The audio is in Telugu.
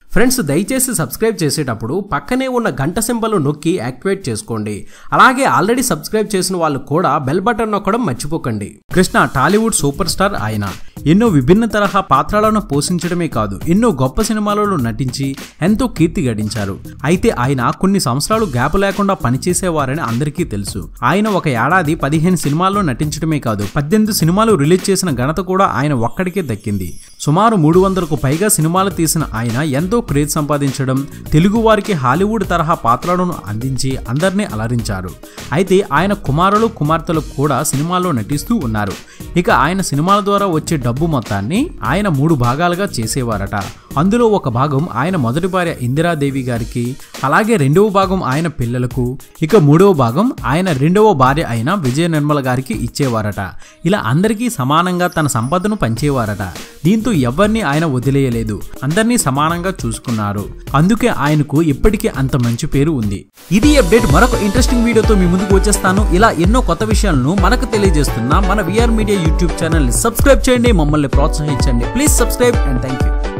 ఫ్రెండ్స్ దయచేసి సబ్స్క్రైబ్ చేసేటప్పుడు పక్కనే ఉన్న గంట సింబల్ నొక్కి యాక్టివేట్ చేసుకోండి. అలాగే ఆల్రెడీ సబ్స్క్రైబ్ చేసిన వాళ్ళు కూడా బెల్ బటన్ నొక్కడం మర్చిపోకండి. Krishna Tollywood super star. ఆయన ఎన్నో విభిన్న తరహా పాత్రలను పోషించడమే కాదు ఎన్నో గొప్ప సినిమాలలో నటించి ఎంతో కీర్తి గడించారు. అయితే ఆయన కొన్ని సంవత్సరాలు గ్యాప్ లేకుండా పనిచేసేవారని అందరికీ తెలుసు. ఆయన ఒక ఏడాది 15 సినిమాల్లో నటించడమే కాదు 18 సినిమాలు రిలీజ్ చేసిన ఘనత కూడా ఆయన ఒక్కడికే దక్కింది. సుమారు 300కు పైగా సినిమాలు తీసిన ఆయన ఎంతో క్రేజ్ సంపాదించడం, తెలుగు వారికి హాలీవుడ్ తరహా పాత్రలను అందించి అందరినీ అలరించారు. అయితే ఆయన కుమారులు కుమార్తెలు కూడా సినిమాల్లో నటిస్తూ ఉన్నారు. ఇక ఆయన సినిమాల ద్వారా వచ్చే డబ్బు మొత్తాన్ని ఆయన 3 భాగాలుగా చేసేవారట. అందులో ఒక భాగం ఆయన మొదటి భార్య ఇందిరాదేవి గారికి, అలాగే రెండవ భాగం ఆయన పిల్లలకు, ఇక మూడవ భాగం ఆయన రెండవ భార్య అయిన విజయ నిర్మల గారికి ఇచ్చేవారట. ఇలా అందరికీ సమానంగా తన సంపదను పంచేవారట. దీంతో ఎవరిని ఆయన వదిలేయలేదు, అందరినీ సమానంగా చూసుకున్నారు. అందుకే ఆయనకు ఇప్పటికీ అంత మంచి పేరు ఉంది. ఇది అప్డేట్. మరొక ఇంట్రెస్టింగ్ వీడియోతో మీ ముందుకు వచ్చేస్తాను. ఇలా ఎన్నో కొత్త విషయాలను మనకు తెలియజేస్తున్న మన విఆర్ మీడియా యూట్యూబ్ ఛానల్ ని సబ్స్క్రైబ్ చేయండి, మమ్మల్ని ప్రోత్సహించండి. Please subscribe and thank you.